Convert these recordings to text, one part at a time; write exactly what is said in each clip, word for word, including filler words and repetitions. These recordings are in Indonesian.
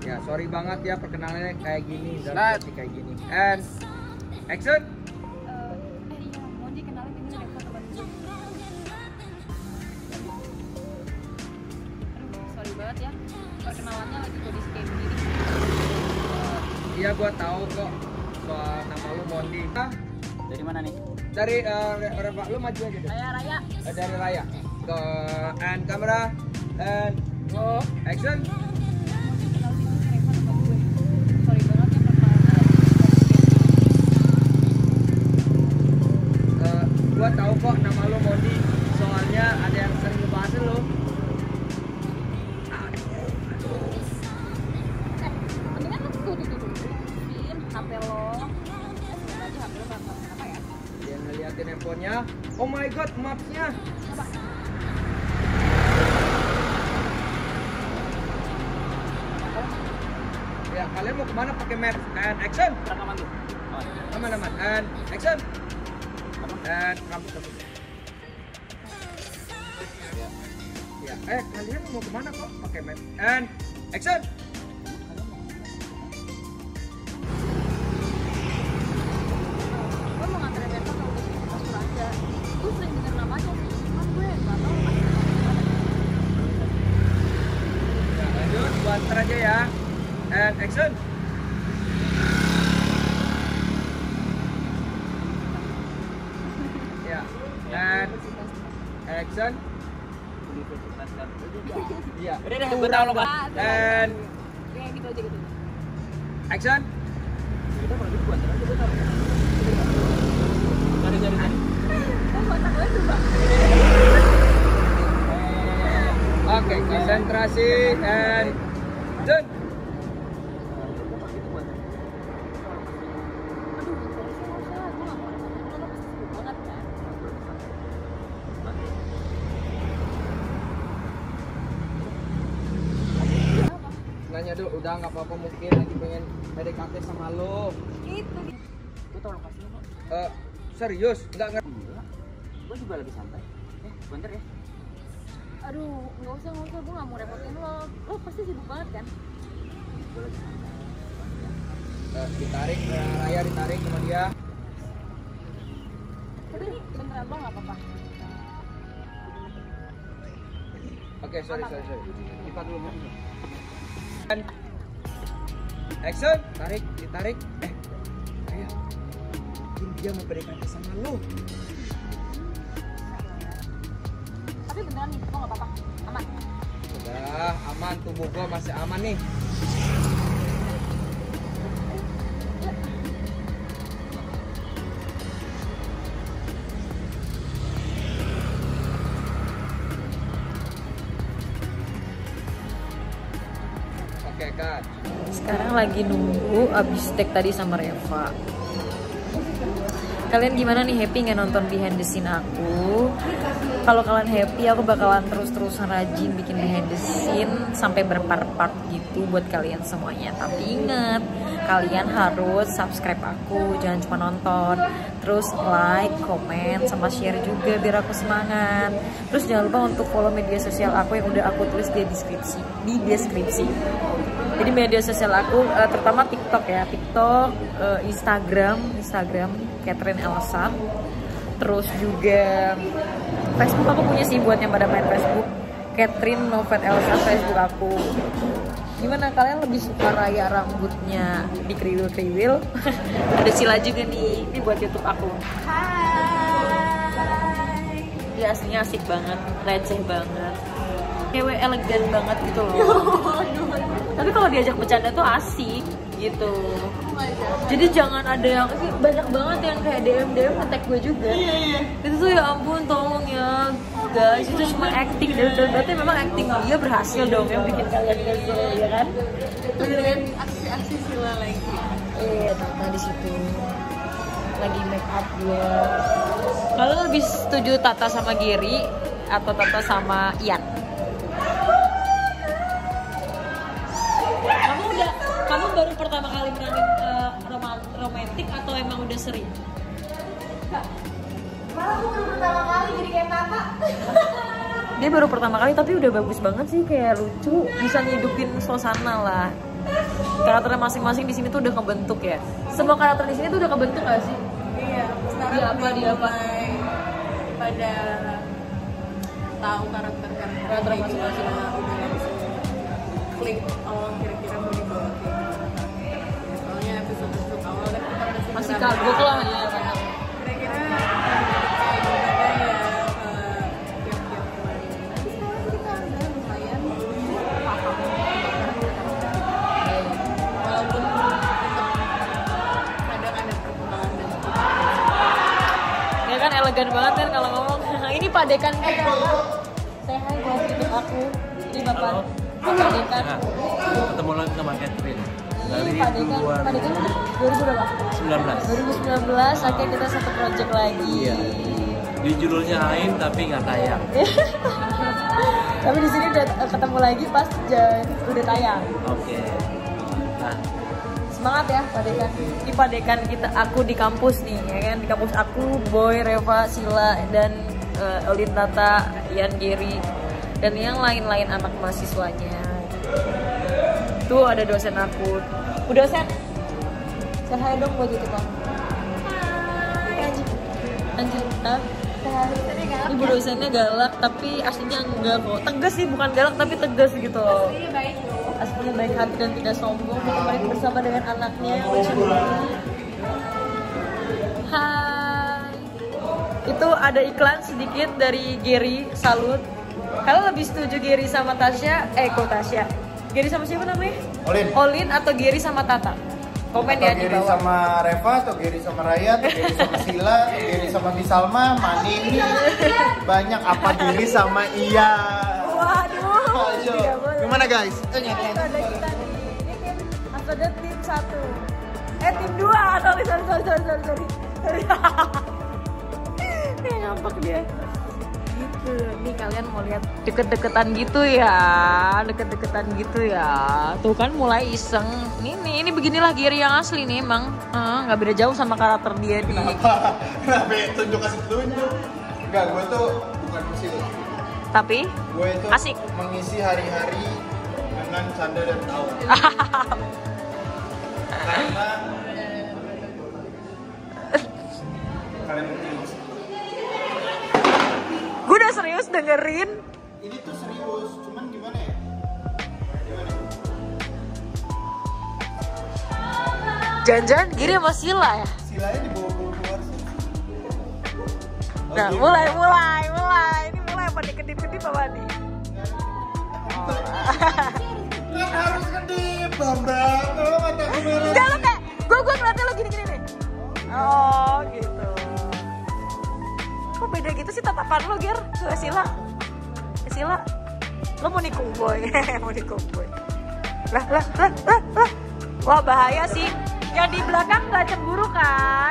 Ya sorry banget ya perkenalannya kayak gini dan kayak gini. And action. Uh, eh iya, mau dikenalin ini Reva teman gue. Aduh, sorry banget ya. Perkenalannya lagi kondisi kayak begini. Uh, iya gua tahu kok soal nama lu Mondi. Ah, dari mana nih? dari uh, Reva, lu maju aja deh. Raya Raya. Uh, dari Raya. Ke and kamera and go action. Gua tahu kok nama lo Mondi, soalnya ada yang sering ngebahas lo. Mendingan lu tuh dituduhin H P lo. Semoga aja H P lo gak kenapa ya. Dia ngeliatin handphonenya. Oh my god, mapsnya. Apa? Ya kalian mau kemana pakai map? And action. Rekaman tuh. Aman aman. And action. Dan rambut rambut. Ya, eh kalian mau kemana kok pakai map? And action. Gue mau nganterin Reva ke Universitas Suraja. Gue sering denger namanya sih, cuman gue gak tau apa. Ya lanjut, buat ntar aja ya. And action. Ya, and action. Universitas kan. Iya. Udah deh, gue tahu lo Pak. And Kayak gitu aja gitu. action. Kita kalau gitu buat aja gue tahu. Cari cari cari. Oh, otak gue tuh Mbak. Oke, konsentrasi and done. Nanya dulu, udah nggak apa-apa mungkin lagi pengen P D K T sama lo. Itu. Gue tau lokasi lo kok. Eh, serius, nggak ngerti. Enggak. Gue juga lagi santai. Eh, bentar ya. Aduh, nggak usah nggak usah, gue nggak mau repotin lo. Lo pasti sibuk banget kan? Gue lagi santai. Eh, ditarik, eh, Raya ditarik sama dia. Tapi ini beneran lo nggak apa-apa. Oke, sorry, sorry, sorry. Lipat dulu. And action, tarik, ditarik. Eh, Raya, mungkin dia mau P D K T sama lo. Tapi beneran nih, lo nggak apa-apa, aman. Udah, aman, tubuh gua masih aman nih. Oke kan. Sekarang lagi nunggu abis take tadi sama Reva. Kalian gimana nih, happy nggak nonton behind the scene aku? Kalau kalian happy, aku bakalan terus-terusan rajin bikin behind the scene sampai berpart-part gitu buat kalian semuanya. Tapi ingat, kalian harus subscribe aku, jangan cuma nonton. Terus like, komen, sama share juga biar aku semangat. Terus jangan lupa untuk follow media sosial aku yang udah aku tulis di deskripsi. Di deskripsi. Jadi media sosial aku, uh, terutama TikTok ya, TikTok, uh, Instagram, Instagram Catherine Elsa. Terus juga Facebook aku punya sih buat yang pada main Facebook, Catherine Novet Elsa Facebook aku. Gimana, kalian lebih suka Raya rambutnya di kriwil-kriwil? Ada Sila juga nih, ini buat YouTube aku. Hai. Dia aslinya asik banget, receh banget, cewek elegan banget gitu loh. Tapi kalau diajak bercanda tuh asik gitu. Jadi jangan ada yang ini banyak banget yang kayak D M D M nge-tag gue juga. Itu tuh ya ampun, tolong ya guys, itu cuma acting. Dan berarti memang acting dia berhasil dong yang bikin kalian kesel, ya kan? Dengan aksi-aksi Sila lagi. Iya, Tata di situ lagi make up gue. Kalian lebih setuju Tata sama Giri atau Tata sama Ian? Kamu udah, kamu baru pertama kali meranin uh, romantik atau emang udah sering? Malah aku baru pertama kali jadi kayak Tata. Dia baru pertama kali tapi udah bagus banget sih, kayak lucu, bisa ngidupin suasana lah karakter masing-masing di sini tuh udah kebentuk ya. Semua karakter di sini tuh udah kebentuk gak sih? Iya, sekarang Dia apa, dia apa? mulai pada tahu karakter-karakter Karakter masing-masing. udah langsung klik oh kira-kira mau dibawa kayak gimana. Soalnya episode-episode awal kan kita masih Masih kurang kagok tahu. lah ya kan. Kira-kira kayak gimana ya eh, tiap-tiap bulan. Tapi sekarang kita udah lumayan paham karakter-karakter. Walaupun tetap kadang ada perkembangan dan Ya kan elegan banget kan kalau ngomong. Ini padekan kita. Saya hai buat YouTube aku. Ini bapak. Bapak dekan. Nah, ketemu lagi sama Catherine dari Ini padekan. Padekan dua ribu berapa? sembilan belas. dua ribu sembilan belas. Akhirnya kita satu project lagi. Iya. Di judulnya lain tapi nggak tayang. Tapi di sini udah ketemu lagi pas j- udah tayang. Oke. Nah, Semangat ya padekan. Ini padekan kita aku di kampus nih ya kan. Di kampus aku Boy, Reva, Sila dan uh, Olin Tata, Ian Giri dan yang lain-lain anak mahasiswanya. Tuh ada dosen aku. Udah dosen. Say hi dong buat YouTube kamu. Hai anjing. Anjing. Hah? Ibu dosennya galak tapi aslinya enggak kok. Tegas sih, bukan galak tapi tegas gitu. Iya baik loh. Aslinya baik hati dan tidak sombong. Kemarin bersama dengan anaknya yang lucu banget. Hai. Itu ada iklan sedikit dari Gary Salut. Kalau lebih setuju Gary sama Tasya, eh kok Tasya? Gary sama siapa namanya? Olin. Olin atau Gary sama Tata? Komen ya di Geri bawah. sama Reva, atau Geri sama Raya, atau Geri sama Sila, atau Geri sama Bisalma, Manini, banyak apa Geri sama Iya. Waduh. Ayo. Tidak boleh. Gimana guys? Eh, nyet, Itu nyet. ada kita nih. Ini tim, harus ada tim satu. Eh tim dua. Sorry sorry sorry sorry sorry. sorry. Ini ngambek dia. Gitu. Nih kalian mau lihat deket-deketan gitu ya, deket-deketan gitu ya. Tuh kan mulai iseng. Nih nih ini beginilah Giri yang asli nih emang. Ah, nggak beda jauh sama karakter dia di. Kenapa? Kenapa ya tunjuk kasih tunjuk? Enggak, gue tuh bukan musil. Tapi Gue itu Asik. mengisi hari-hari dengan canda dan tawa. Karena kalian mungkin gue udah serius dengerin. ini tuh serius, cuman gimana ya? Gimana? Jangan-jangan Giri sama Sila ya. Silanya dibawa-bawa keluar sih. Nah, Oke. mulai, mulai, mulai. Ini mulai apa nih? Kedip-kedip apa nih? Kan harus kedip, Bambang. Kalau mata aku merah. Enggak lo kayak, gue gue ngeliatnya lo gini-gini nih. Oh, gitu. Kok beda gitu sih tatapan lo, Gir? Ke Sila. Ke Sila. Lo mau nikung boy. Mau nikung boy. Lah, lah, lah, lah, lah. Wah, bahaya sih. Yang di belakang gak cemburu kan?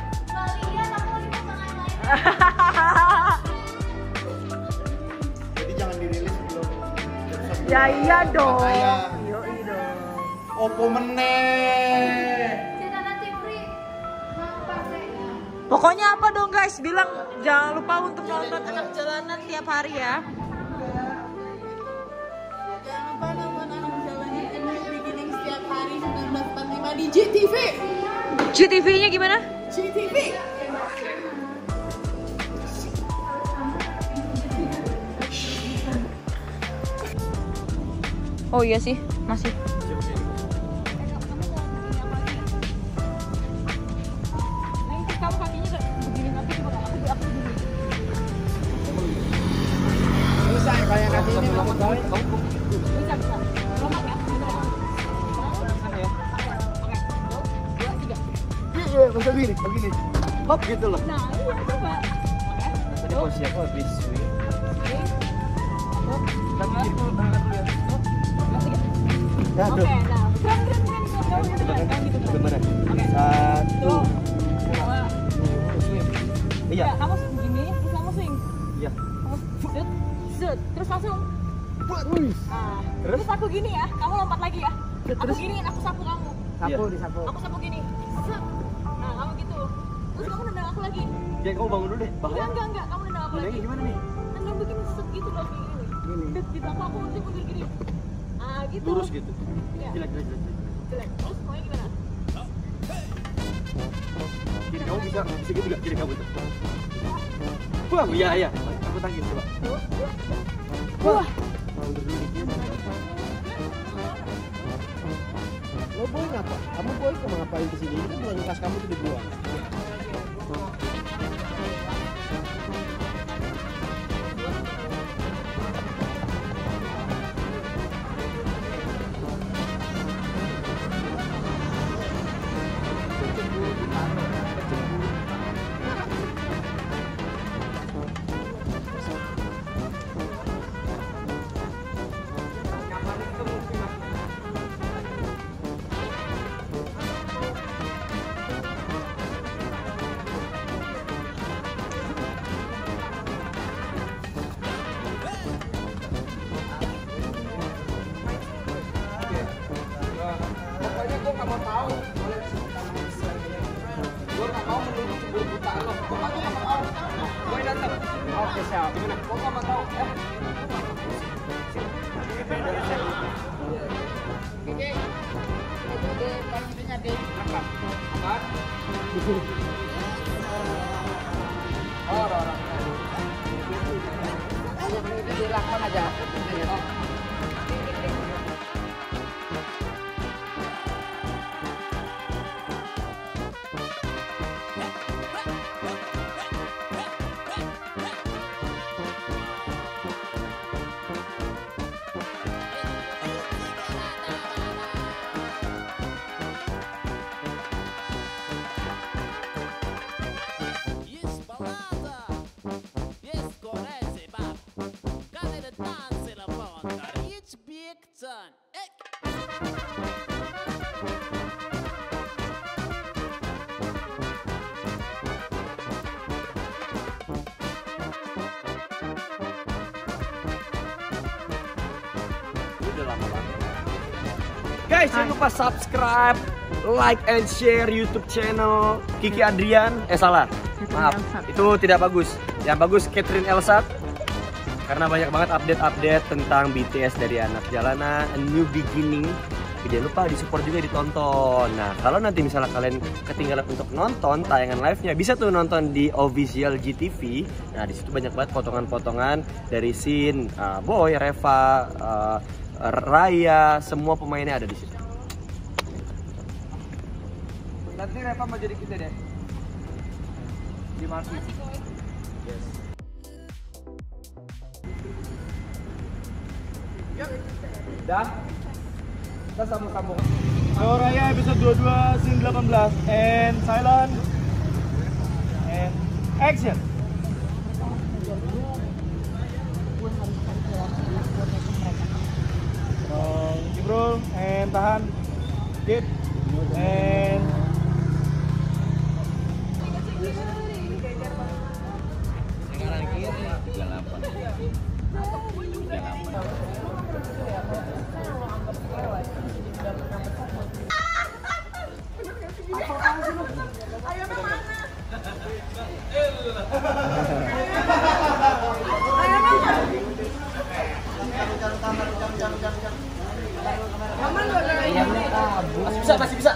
Jadi jangan dirilis sebelum. Ya iya dong. Bahaya. Yoi dong. Opo meneh. Pokoknya apa dong guys, bilang jangan lupa untuk nonton Anak Jalanan tiap hari ya. Jangan lupa nonton Anak Jalanan and New Beginning setiap hari sembilan belas empat puluh lima di J T V. G T V-nya gimana? J T V. Oh iya sih, masih. Kamu kakinya udah begini nanti coba aku aku begini. Bisa kayak kaki ini kamu Bisa bisa. Lompat ya. Iya, bisa begini, begini. Hop gitu loh. Nah, iya coba. tadi posisi aku habis swing. Tapi gini, tangan dulu ya. Ya, Oke, tuh. nah, keren keren keren keren gitu kan gitu. Gimana? Oke. Satu. Tuh. Dua. Swing. Ya, Iya. kamu begini, terus kamu swing. Iya. Kamu shoot, shoot, terus langsung. Wih. Nah, Terus? terus aku gini ya, kamu lompat lagi ya. Aku giniin, aku sapu kamu. Sapu disapu. Aku sapu gini. Set. Nah, kamu gitu. Terus kamu nendang aku lagi. Jangan kamu bangun dulu deh. Enggak, enggak, enggak. Kamu nendang aku lagi. Nendangnya gimana nih? Nendang begini set gitu loh kayak gini. Gini. Set gitu aku aku mundur mundur gini. Ah, gitu. lurus gitu. Iya. Jelek, jelek, jelek. Jelek. Terus maunya gimana? Kiri kamu bisa, bisa gitu gak? Kiri kamu itu. Wah, iya, iya. Aku tangkis coba. Wah. Mundur dulu dikit. Lo boy ngapa? Kamu boy kamu ngapain kesini? Ini kan bukan tas kamu tuh dibuang. Pokoknya gue gak mau tahu. Gue gak mau menunggu keburu buta lo. Gue gak mau tahu. Gue datang. Oke siap. Gimana? Gue gak mau tahu. Eh. Kiki. Itu deh. Paling itunya deh. Rekam. Apaan? Oh, orang. Itu direkam aja. Oh. Yes, balada. Yes, correct, bab. Can the dance la banda? It's big time. Eh. Udah lama banget. Guys, jangan lupa subscribe, like and share YouTube channel Kiki Adrian. Eh salah, maaf, itu tidak bagus. Yang bagus Catherine Elsat. Karena banyak banget update-update tentang B T S dari anak jalanan, a new beginning. Tapi jangan lupa disupport juga, ditonton. Nah, kalau nanti misalnya kalian ketinggalan untuk nonton tayangan live-nya, bisa tuh nonton di Official G T V. Nah, di situ banyak banget potongan-potongan dari scene uh, Boy, Reva, uh, Raya, semua pemainnya ada di situ. Nanti Reva mau jadi kita deh. Di Martin. Yes. Dah. Kita sambung-sambung. Halo Raya episode dua puluh dua scene delapan belas and silent and action. Oh, bro, and tahan. Hit and Sekarang kiri tiga puluh delapan. Masih bisa, masih bisa.